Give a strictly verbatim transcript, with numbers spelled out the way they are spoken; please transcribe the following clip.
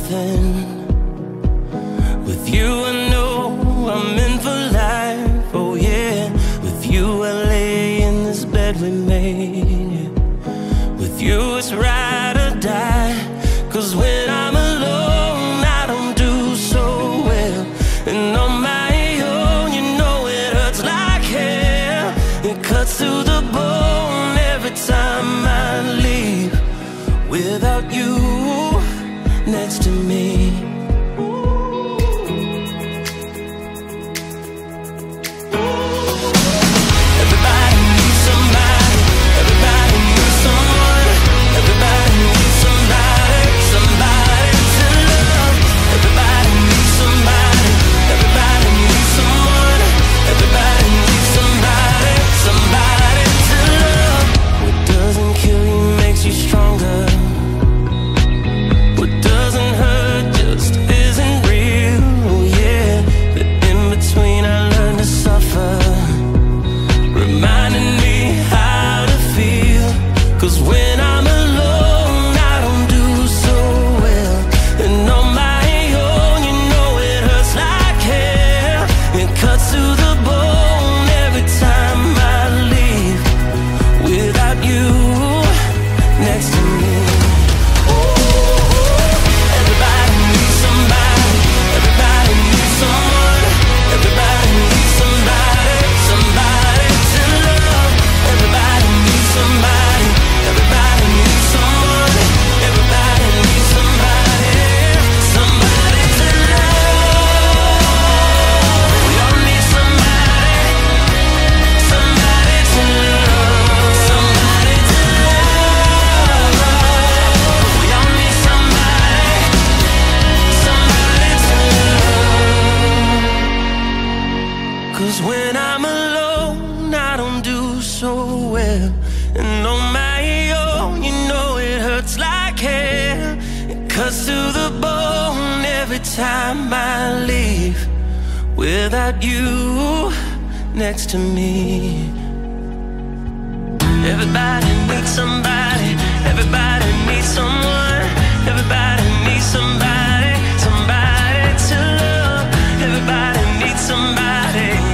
something. With you I know I'm in for life, oh yeah. With you I lay in this bed we made, yeah. With you it's ride or die, 'cause when I'm alone I don't do so well. And on my own, you know it hurts like hell. It cuts through the bone every time I leave. Without you next to me, everybody needs somebody, everybody needs someone, everybody needs somebody, somebody to love. Everybody needs somebody, everybody needs someone, everybody needs somebody, somebody to love. What doesn't kill you makes you stronger. What doesn't hurt just isn't real, oh yeah. But in between I learned to suffer, reminding me how to feel. 'Cause when I'm alone I don't do so well. And on my own, you know it hurts like hell. It cuts through the bone every time I leave. Without you next to me, everybody needs somebody, everybody needs someone, everybody needs somebody, somebody to love. Everybody needs somebody, everybody needs someone, everybody needs somebody, somebody to love. We all need somebody, somebody to love, somebody to love. We all need somebody, somebody to love. 'Cause when I'm alone I don't do so well. And on my own, you know it hurts like hell. It cuts through the bone every time I leave. Without you next to me, everybody needs somebody, everybody needs someone, everybody needs somebody, somebody to love. Everybody needs somebody.